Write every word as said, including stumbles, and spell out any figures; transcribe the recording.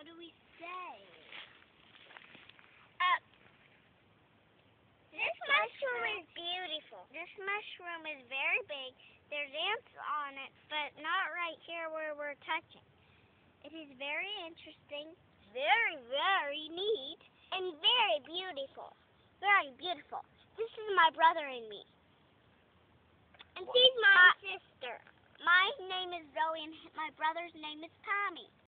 What do we say? Uh, this mushroom is beautiful. This mushroom is very big. There's ants on it, but not right here where we're touching. It is very interesting, very, very neat, and very beautiful. Very beautiful. This is my brother and me. And she's my sister. My name is Zoe, and my brother's name is Tommy.